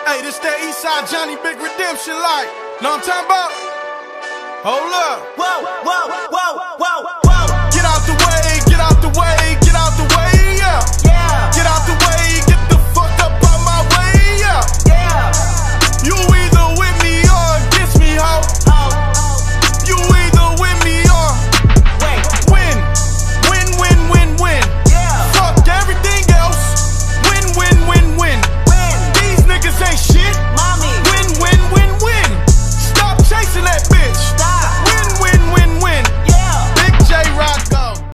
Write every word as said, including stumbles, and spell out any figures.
Hey, this that Eastside Johnny Big Redemption like. Know what I'm talking about? Hold up. Whoa, whoa, whoa, whoa, whoa.